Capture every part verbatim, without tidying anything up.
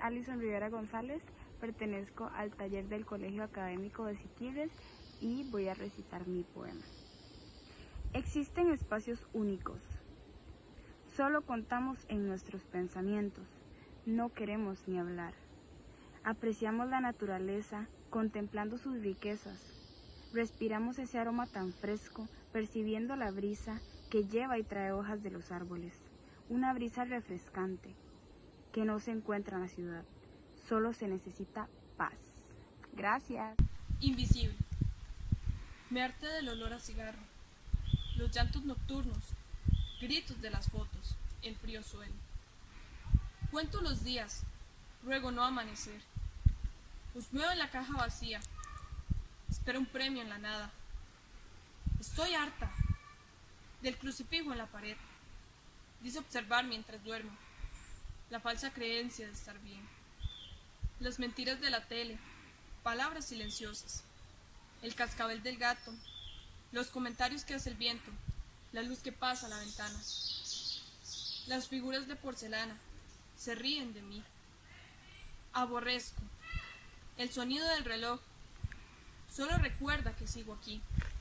Alison Rivera González, pertenezco al taller del Colegio Académico de Siquirres y voy a recitar mi poema. Existen espacios únicos. Solo contamos en nuestros pensamientos, no queremos ni hablar. Apreciamos la naturaleza contemplando sus riquezas. Respiramos ese aroma tan fresco, percibiendo la brisa que lleva y trae hojas de los árboles. Una brisa refrescante que no se encuentra en la ciudad. Solo se necesita paz. Gracias. Invisible. Me harté del olor a cigarro, los llantos nocturnos, gritos de las fotos, el frío suelo. Cuento los días, ruego no amanecer. Husmeo en la caja vacía, espero un premio en la nada. Estoy harta del crucifijo en la pared. Dice observar mientras duermo, la falsa creencia de estar bien. Las mentiras de la tele, palabras silenciosas, el cascabel del gato, los comentarios que hace el viento, la luz que pasa a la ventana. Las figuras de porcelana se ríen de mí. Aborrezco el sonido del reloj. Solo recuerda que sigo aquí.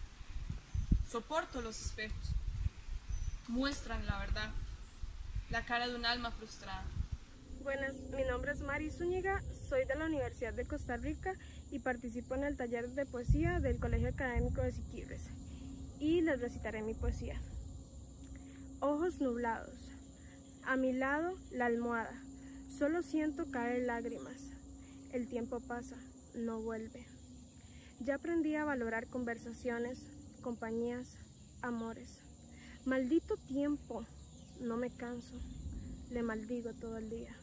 Soporto los espejos. Muestran la verdad, la cara de un alma frustrada. Buenas, mi nombre es Mari Zúñiga, soy de la Universidad de Costa Rica y participo en el taller de poesía del Colegio Académico de Siquirres. Y les recitaré mi poesía. Ojos nublados. A mi lado, la almohada. Solo siento caer lágrimas. El tiempo pasa, no vuelve. Ya aprendí a valorar conversaciones, compañías, amores. Maldito tiempo, no me canso. Le maldigo todo el día.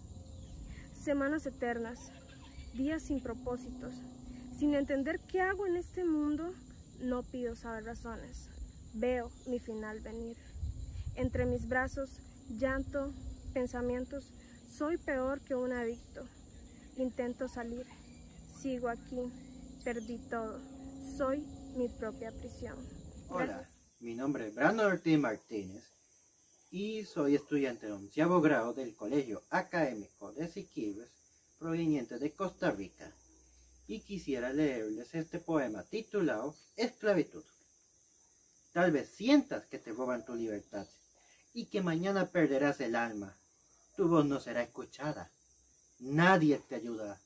Semanas eternas, días sin propósitos. Sin entender qué hago en este mundo, no pido saber razones. Veo mi final venir. Entre mis brazos, llanto, pensamientos, soy peor que un adicto. Intento salir, sigo aquí, perdí todo. Soy mi propia prisión. Hola, Gracias. mi nombre es Brandon Ortiz Martínez y soy estudiante de onceavo grado del Colegio Académico de Siquirres, proveniente de Costa Rica, y quisiera leerles este poema titulado Esclavitud. Tal vez sientas que te roban tu libertad y que mañana perderás el alma. Tu voz no será escuchada. Nadie te ayudará.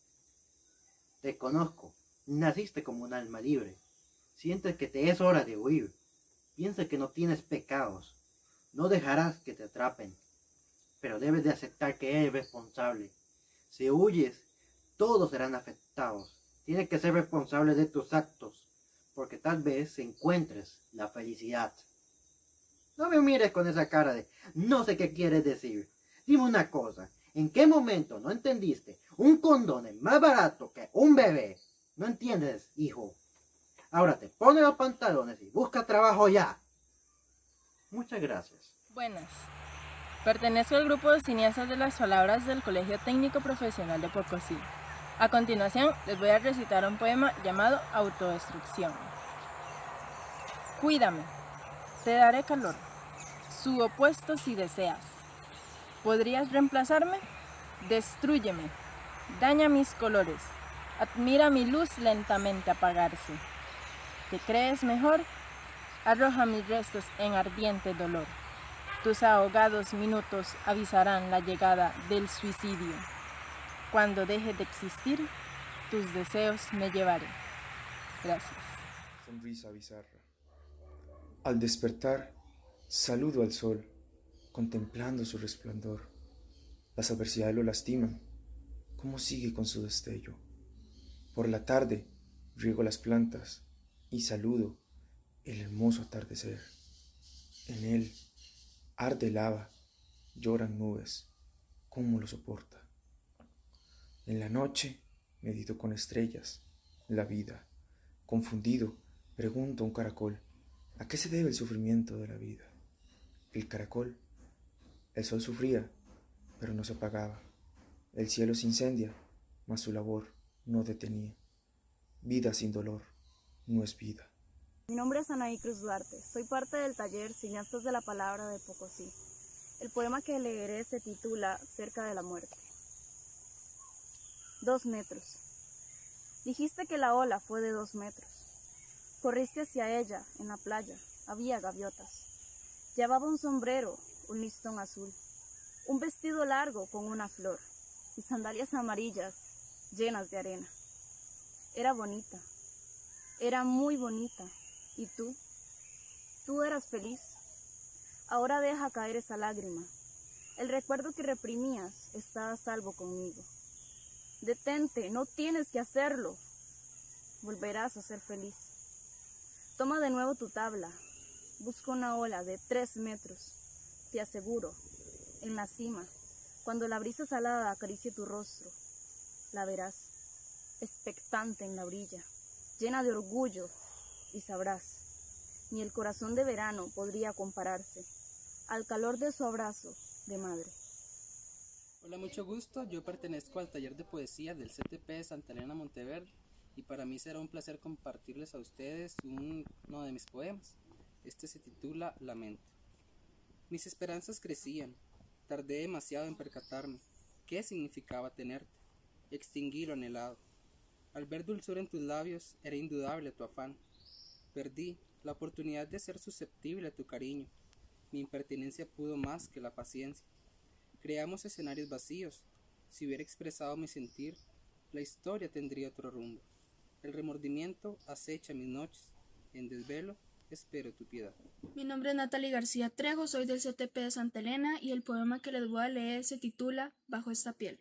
Te conozco. Naciste como un alma libre. Sientes que te es hora de huir. Piensa que no tienes pecados. No dejarás que te atrapen. Pero debes de aceptar que eres responsable. Si huyes, todos serán afectados. Tienes que ser responsable de tus actos, porque tal vez encuentres la felicidad. No me mires con esa cara de no sé qué quieres decir. Dime una cosa, ¿en qué momento no entendiste? Un condón es más barato que un bebé. ¿No entiendes, hijo? Ahora te pones los pantalones y busca trabajo ya. Muchas gracias. Buenas. Pertenezco al grupo de cineastas de las palabras del Colegio Técnico Profesional de Pocosí. A continuación, les voy a recitar un poema llamado Autodestrucción. Cuídame, te daré calor, su opuesto si deseas. ¿Podrías reemplazarme? Destrúyeme, daña mis colores, admira mi luz lentamente apagarse. ¿Te crees mejor? Arroja mis restos en ardiente dolor. Tus ahogados minutos avisarán la llegada del suicidio. Cuando deje de existir, tus deseos me llevaré. Gracias. Sonrisa bizarra. Al despertar, saludo al sol, contemplando su resplandor. Las adversidades lo lastiman. ¿Cómo sigue con su destello? Por la tarde, riego las plantas y saludo el hermoso atardecer. En él arde lava, lloran nubes, ¿cómo lo soporta? En la noche medito con estrellas, la vida. Confundido, pregunto a un caracol, ¿a qué se debe el sufrimiento de la vida? El caracol, el sol sufría, pero no se apagaba. El cielo se incendia, mas su labor no detenía. Vida sin dolor no es vida. Mi nombre es Anaí Cruz Duarte, soy parte del taller Cineastas de la Palabra de Pocosí. El poema que leeré se titula Cerca de la muerte. Dos metros. Dijiste que la ola fue de dos metros. Corriste hacia ella, en la playa. Había gaviotas. Llevaba un sombrero, un listón azul, un vestido largo con una flor y sandalias amarillas llenas de arena. Era bonita. Era muy bonita. ¿Y tú? Tú eras feliz. Ahora deja caer esa lágrima. El recuerdo que reprimías está a salvo conmigo. Detente, no tienes que hacerlo. Volverás a ser feliz. Toma de nuevo tu tabla. Busca una ola de tres metros. Te aseguro, en la cima, cuando la brisa salada acaricie tu rostro, la verás, expectante en la orilla, llena de orgullo, y sabrás, ni el corazón de verano podría compararse al calor de su abrazo de madre. Hola, mucho gusto. Yo pertenezco al taller de poesía del C T P de Santa Elena Monteverde y para mí será un placer compartirles a ustedes un- uno de mis poemas. Este se titula Lamento. Mis esperanzas crecían. Tardé demasiado en percatarme qué significaba tenerte. Extinguí lo anhelado. Al ver dulzura en tus labios era indudable tu afán. Perdí la oportunidad de ser susceptible a tu cariño. Mi impertinencia pudo más que la paciencia. Creamos escenarios vacíos. Si hubiera expresado mi sentir, la historia tendría otro rumbo. El remordimiento acecha mis noches. En desvelo espero tu piedad. Mi nombre es Natalie García Trejo, soy del C T P de Santa Elena y el poema que les voy a leer se titula Bajo esta piel.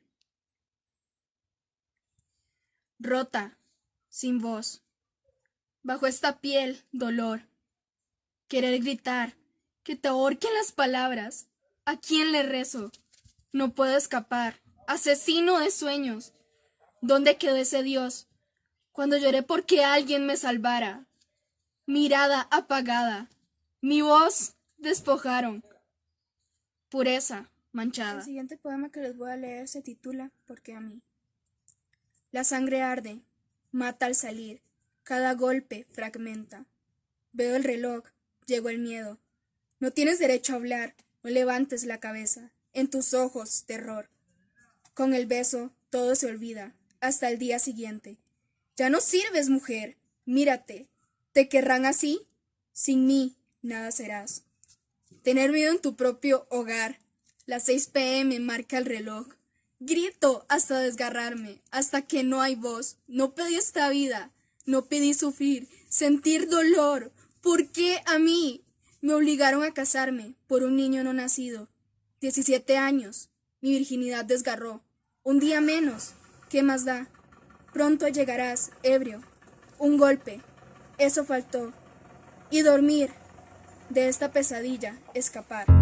Rota, sin voz. Bajo esta piel, dolor. Querer gritar, que te ahorquen las palabras. ¿A quién le rezo? No puedo escapar. Asesino de sueños. ¿Dónde quedó ese Dios? Cuando lloré porque alguien me salvara. Mirada apagada. Mi voz despojaron. Pureza manchada. El siguiente poema que les voy a leer se titula ¿Por qué a mí? La sangre arde, mata al salir. Cada golpe fragmenta. Veo el reloj, llegó el miedo. No tienes derecho a hablar, no levantes la cabeza. En tus ojos, terror. Con el beso, todo se olvida, hasta el día siguiente. Ya no sirves, mujer, mírate. ¿Te querrán así? Sin mí, nada serás. Tener miedo en tu propio hogar. Las seis pe eme marca el reloj. Grito hasta desgarrarme, hasta que no hay voz. No pedí esta vida, no pedí sufrir, sentir dolor. ¿Por qué a mí? Me obligaron a casarme por un niño no nacido. Diecisiete años, mi virginidad desgarró. Un día menos, ¿qué más da? Pronto llegarás, ebrio. Un golpe, eso faltó. Y dormir, de esta pesadilla escapar.